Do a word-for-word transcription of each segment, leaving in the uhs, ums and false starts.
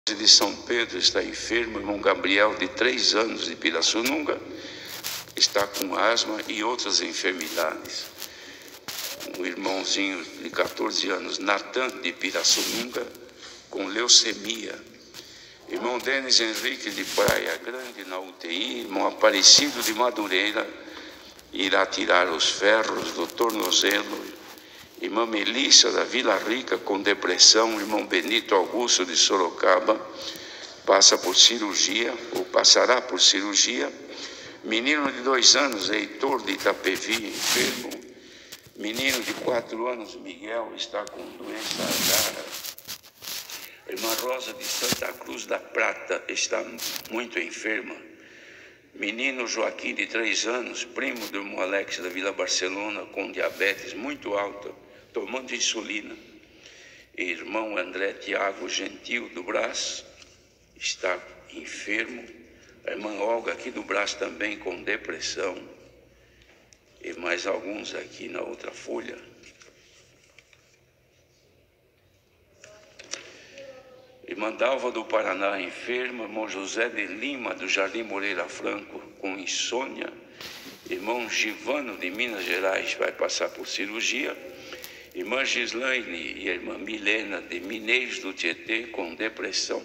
de São Pedro está enfermo, o irmão Gabriel, de três anos, de Pirassununga, está com asma e outras enfermidades. Um irmãozinho de quatorze anos, Natan, de Pirassununga, com leucemia. Irmão Denis Henrique, de Praia Grande, na U T I. Irmão Aparecido, de Madureira, irá tirar os ferros do tornozelo. Irmã Melissa, da Vila Rica, com depressão. Irmão Benito Augusto, de Sorocaba, passa por cirurgia, ou passará por cirurgia. Menino de dois anos, Heitor, de Itapevi, enfermo. Menino de quatro anos, Miguel, está com doença rara. Irmã Rosa, de Santa Cruz da Prata, está muito enferma. Menino Joaquim, de três anos, primo do irmão Alex, da Vila Barcelona, com diabetes muito alta, tomando insulina. Irmão André Tiago Gentil, do Brás, está enfermo. A irmã Olga, aqui do Brás, também com depressão. E mais alguns aqui na outra folha. Irmã Dalva, do Paraná, enferma. Irmão José de Lima, do Jardim Moreira Franco, com insônia. Irmão Givano, de Minas Gerais, vai passar por cirurgia. Irmã Gislaine e a irmã Milena, de Mineiros do Tietê, com depressão.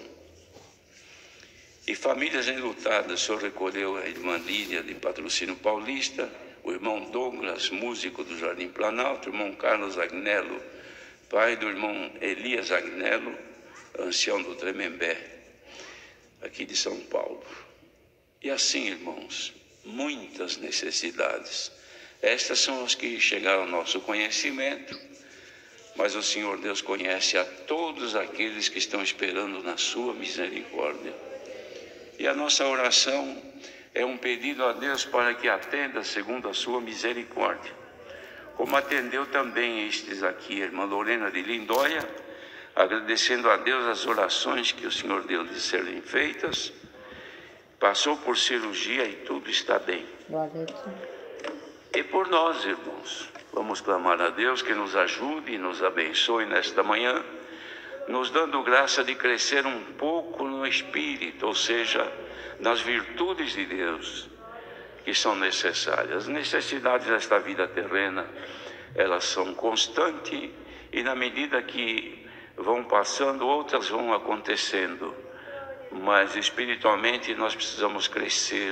E famílias enlutadas, o senhor recolheu a irmã Lídia, de Patrocínio Paulista, o irmão Douglas, músico do Jardim Planalto, o irmão Carlos Agnello, pai do irmão Elias Agnello, ancião do Tremembé, aqui de São Paulo. E assim, irmãos, muitas necessidades. Estas são as que chegaram ao nosso conhecimento, mas o Senhor Deus conhece a todos aqueles que estão esperando na sua misericórdia. E a nossa oração é um pedido a Deus para que atenda segundo a sua misericórdia. Como atendeu também estes aqui, a irmã Lorena de Lindóia, agradecendo a Deus as orações que o Senhor deu de serem feitas, passou por cirurgia e tudo está bem. E por nós, irmãos, vamos clamar a Deus que nos ajude e nos abençoe nesta manhã, nos dando graça de crescer um pouco no Espírito, ou seja, nas virtudes de Deus que são necessárias. As necessidades desta vida terrena, elas são constantes e na medida que vão passando, outras vão acontecendo. Mas espiritualmente nós precisamos crescer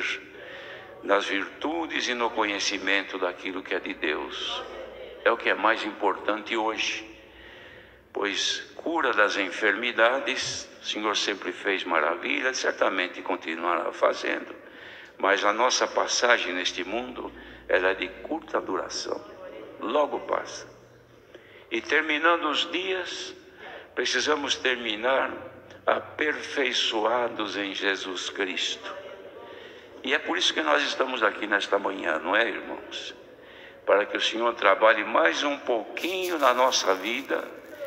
nas virtudes e no conhecimento daquilo que é de Deus. É o que é mais importante hoje, pois cura das enfermidades, o Senhor sempre fez maravilhas, certamente continuará fazendo, mas a nossa passagem neste mundo, ela é de curta duração, logo passa. E terminando os dias, precisamos terminar aperfeiçoados em Jesus Cristo. E é por isso que nós estamos aqui nesta manhã, não é, irmãos? Para que o Senhor trabalhe mais um pouquinho na nossa vida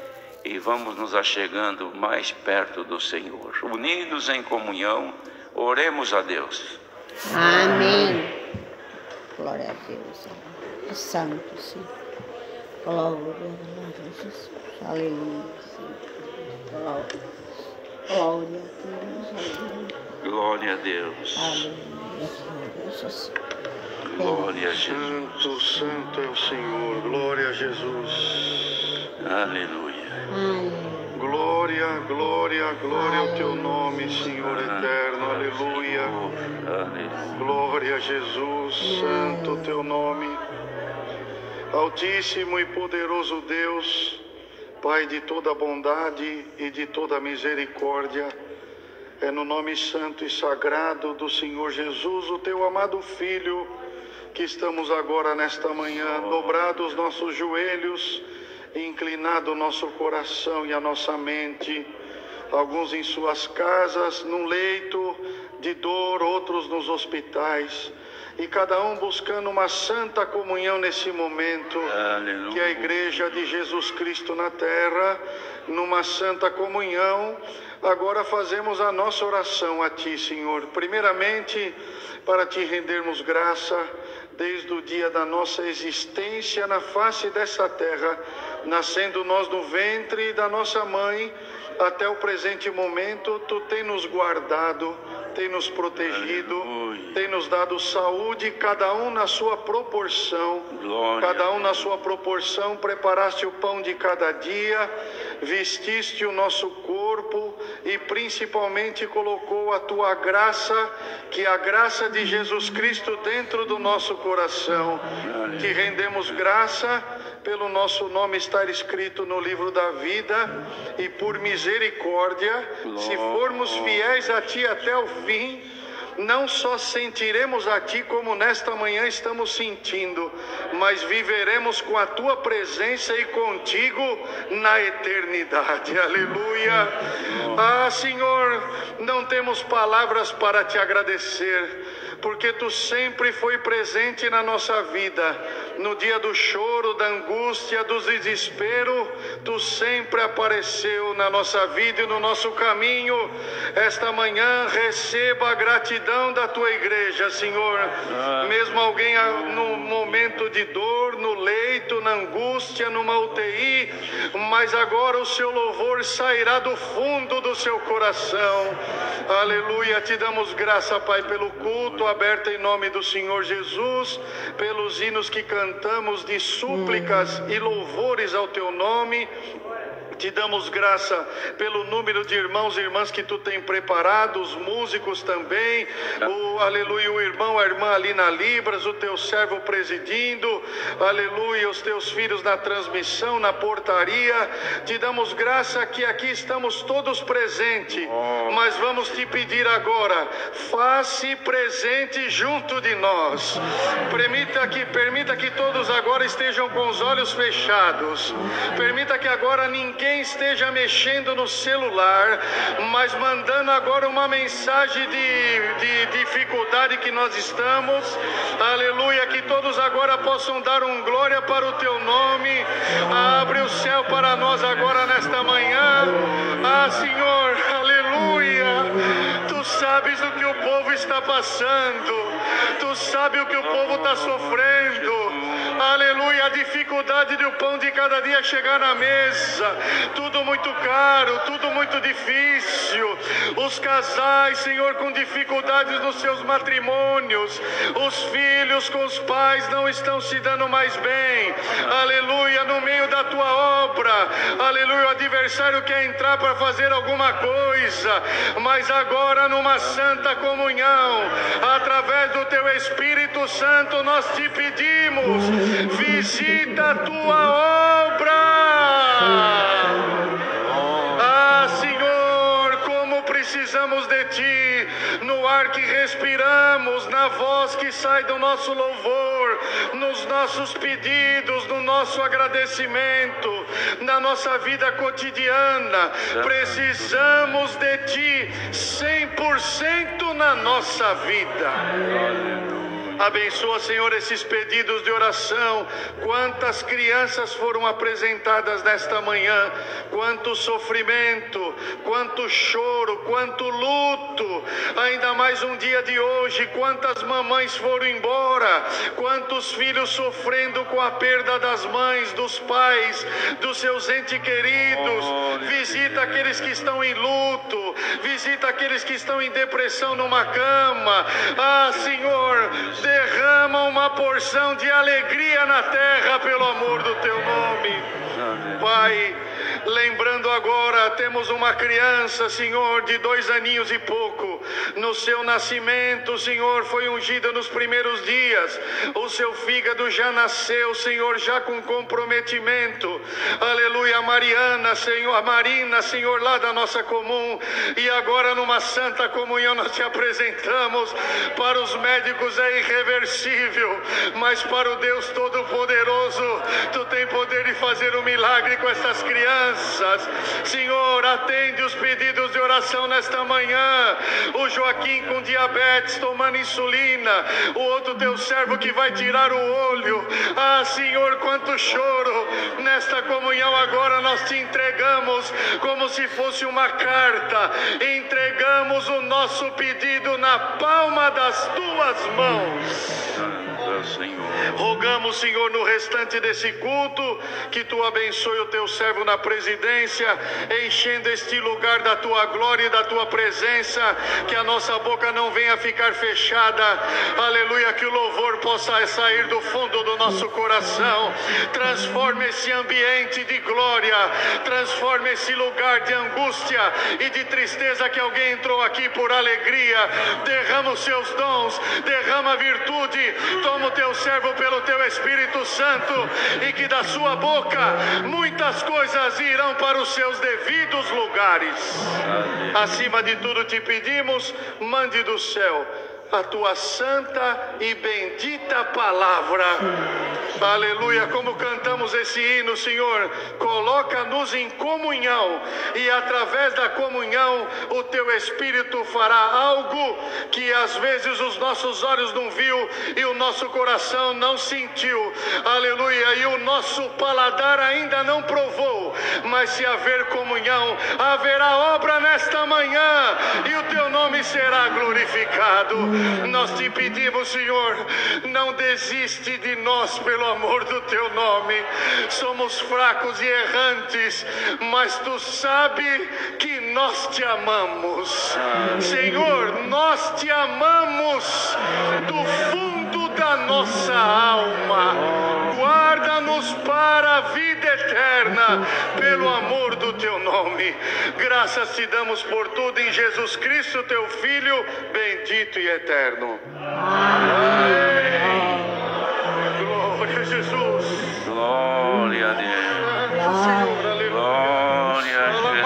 e vamos nos achegando mais perto do Senhor. Unidos em comunhão, oremos a Deus. Amém. Glória a Deus. É santo, Senhor. Glória a Jesus. Aleluia. Glória. Glória a Deus. Glória a Deus. Aleluia. Jesus. Glória a Jesus. Santo, santo é o Senhor. Glória a Jesus. Aleluia. Aleluia. Glória, glória, glória ao teu nome, Senhor eterno. Aleluia. Aleluia. Glória a Jesus. Santo o teu nome. Altíssimo e poderoso Deus, Pai de toda bondade e de toda misericórdia, é no nome santo e sagrado do Senhor Jesus, o teu amado Filho, que estamos agora nesta manhã, dobrados nossos joelhos, inclinado o nosso coração e a nossa mente, alguns em suas casas, num leito de dor, outros nos hospitais, e cada um buscando uma santa comunhão nesse momento. Aleluia. Que a Igreja de Jesus Cristo na terra, numa santa comunhão, agora fazemos a nossa oração a Ti, Senhor. Primeiramente, para Te rendermos graça, desde o dia da nossa existência na face dessa terra, nascendo nós no ventre da nossa mãe, até o presente momento, tu tem nos guardado, tem nos protegido, Aleluia. Tem nos dado saúde, cada um na sua proporção, Glória. Cada um na sua proporção, preparaste o pão de cada dia, vestiste o nosso corpo e principalmente colocou a tua graça, que é a graça de Jesus Cristo dentro do nosso coração. Aleluia. Te rendemos graça pelo nosso nome estar escrito no livro da vida e por misericórdia, Glória. Se formos fiéis a Ti até o fim, não só sentiremos a Ti como nesta manhã estamos sentindo, mas viveremos com a Tua presença e contigo na eternidade. Aleluia. Ah, Senhor, não temos palavras para Te agradecer, porque Tu sempre foi presente na nossa vida. No dia do choro, da angústia, do desespero, Tu sempre apareceu na nossa vida e no nosso caminho. Esta manhã receba a gratidão da Tua igreja, Senhor. Ah. Mesmo alguém no momento de dor, no leito, na angústia, numa U T I, mas agora o Seu louvor sairá do fundo do seu coração. Aleluia. Te damos graça, Pai, pelo culto aberto em nome do Senhor Jesus, pelos hinos que cantamos de súplicas e louvores ao Teu nome. Te damos graça pelo número de irmãos e irmãs que Tu tem preparado, os músicos também, o, aleluia, o irmão, a irmã ali na Libras, o Teu servo presidindo, aleluia, os Teus filhos na transmissão, na portaria. Te damos graça que aqui estamos todos presentes, mas vamos Te pedir agora, faça-se presente junto de nós. Permita que, permita que todos agora estejam com os olhos fechados. Permita que agora ninguém esteja mexendo no celular, mas mandando agora uma mensagem de, de dificuldade que nós estamos. Aleluia, que todos agora possam dar um glória para o Teu nome. Abre o céu para nós agora nesta manhã. Ah, Senhor, aleluia. Tu sabes o que o povo está passando. Tu sabes o que o povo está sofrendo. Aleluia, a dificuldade do pão de cada dia chegar na mesa, tudo muito caro, tudo muito difícil. Os casais, Senhor, com dificuldades nos seus matrimônios, os filhos com os pais não estão se dando mais bem. Aleluia, no meio da Tua obra, aleluia, o adversário quer entrar para fazer alguma coisa, mas agora numa santa comunhão, através do Teu Espírito Santo, nós Te pedimos, visita a Tua obra. Ah, Senhor, como precisamos de Ti, no ar que respiramos, na voz que sai do nosso louvor, nos nossos pedidos, no nosso agradecimento, na nossa vida cotidiana. Precisamos de Ti cem por cento na nossa vida. Abençoa, Senhor, esses pedidos de oração. Quantas crianças foram apresentadas nesta manhã, quanto sofrimento, quanto choro, quanto luto. Ainda mais um dia de hoje, quantas mamães foram embora, quantos filhos sofrendo com a perda das mães, dos pais, dos seus entes queridos. Visita aqueles que estão em luto, visita aqueles que estão em depressão numa cama. Ah, Senhor, derrama uma porção de alegria na terra pelo amor do Teu nome. Pai, lembrando agora, temos uma criança, Senhor, de dois aninhos e pouco. No seu nascimento, Senhor, foi ungida nos primeiros dias. O seu fígado já nasceu, Senhor, já com comprometimento. Aleluia, a Mariana, Senhor, a Marina, Senhor, lá da nossa comum. E agora numa santa comunhão nós Te apresentamos. Para os médicos é irreversível, mas para o Deus Todo-Poderoso, Tu tem poder de fazer um milagre com essas crianças. Senhor, atende os pedidos de oração nesta manhã. O Joaquim com diabetes, tomando insulina. O outro Teu servo que vai tirar o olho. Ah, Senhor, quanto choro. Nesta comunhão agora nós Te entregamos como se fosse uma carta. Entregamos o nosso pedido na palma das Tuas mãos. ajuda, Senhor. Rogamos, Senhor, no restante desse culto, que Tu abençoe o Teu servo na presidência, enchendo este lugar da Tua glória e da Tua presença, que a nossa boca não venha ficar fechada, aleluia, que o louvor possa sair do fundo do nosso coração. Transforme esse ambiente de glória, transforme esse lugar de angústia e de tristeza, que alguém entrou aqui por alegria. Derrama os Seus dons, derrama a virtude, toma o Teu servo pelo Teu Espírito Santo, e que da sua boca muitas coisas irão para os seus devidos lugares. Acima de tudo te pedimos, mande do céu a Tua santa e bendita palavra. Aleluia, como cantamos esse hino, Senhor, coloca-nos em comunhão, e através da comunhão o Teu Espírito fará algo que às vezes os nossos olhos não viu e o nosso coração não sentiu, aleluia, e o nosso paladar ainda não provou, mas se haver comunhão, haverá obra nesta manhã, e o Teu nome será glorificado. Nós te pedimos, Senhor, não desiste de nós pelo amor do Teu nome. Somos fracos e errantes, mas Tu sabes que nós Te amamos. Senhor, nós Te amamos do fundo da nossa alma. Guarda-nos para a vida eterna, pelo amor do Teu nome. Graças Te damos por tudo em Jesus Cristo, Teu Filho, bendito e eterno. Amém. Glória a Jesus. Glória a Deus. Senhor, aleluia. Glória a Jesus.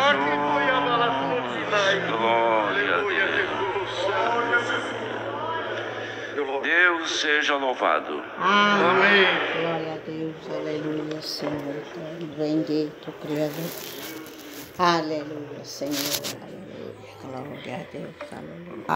Glória a Deus. Deus seja louvado. Amém. Glória a Deus, aleluia, Senhor. Bendito, Criador. Aleluia, Senhor. Aleluia. Glória a Deus, aleluia.